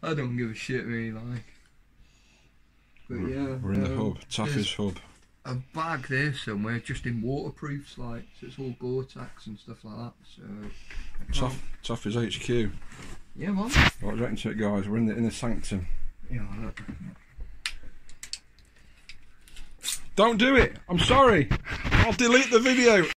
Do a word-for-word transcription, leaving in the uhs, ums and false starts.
I don't give a shit really, like. But yeah, we're in um, the hub, Taffy's hub. A bag there somewhere, just in waterproofs, like, so it's all Gore-Tex and stuff like that. So Taff, Taffy's H Q. Yeah, man. What do you reckon to it, guys? We're in the in the sanctum. Yeah, look. Don't do it. I'm sorry. I'll delete the video.